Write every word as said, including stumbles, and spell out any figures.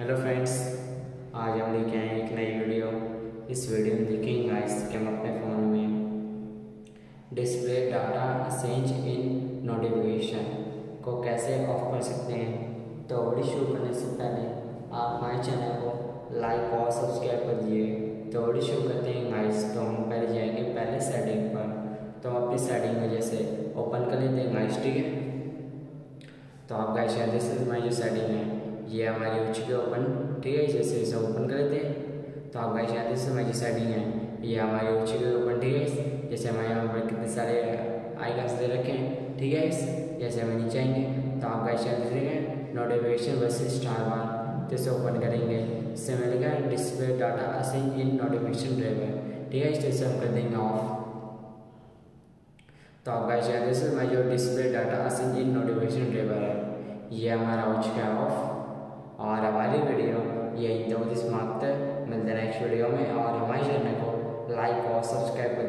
Hello friends, आज हम लेके आए हैं एक नई वीडियो। इस वीडियो में देखेंगे गाइस कि हम अपने फ़ोन में डिस्प्ले डाटा असेंज इन नोटिफिकेशन को कैसे ऑफ कर सकते हैं। तो वीडियो शुरू करने से पहले आप हमारे चैनल को लाइक और सब्सक्राइब कर दिए। तो वीडियो शुरू करते हैं गाइस। तो हम पहले जाएंगे पहले सेटिंग पर। तो हम अपनी सेटिंग में जैसे ओपन कर लेते हैं गाइस, ठीक है। तो आप गाइस यहाँ दिस इज हमारी जो सेटिंग है ये हमारी हो चुकी है ओपन, ठीक है। जैसे इसे ओपन कर लेते हैं तो आप गाइस यहाँ दिस हमारी जो सेटिंग है ये हमारी हो चुकी है ओपन, ठीक है। जैसे हमारे यहाँ पर कितने सारे आइकन्स दे रखे हैं, ठीक है। जैसे हमें नीचे आएंगे तो आप गाइस यहाँ देखेंगे नोटिफिकेशन वर्सेस स्टार बार, तो इसे ओपन करेंगे। इससे मिलेगा डिस्प्ले डाटा असेंज इन नोटिफिकेशन ड्राइवर, ठीक है। इसे हम कर देंगे ऑफ। तो आप गाइस यहाँ देख मैं जो डिस्प्ले डाटा असेंज इन नोटिफिकेशन ड्राइवर है ये हमारा हो चुका है ऑफ। और हमारी वीडियो यही तो समाप्त है। मिलते हैं नेक्स्ट वीडियो में और हमारे चैनल को लाइक और सब्सक्राइब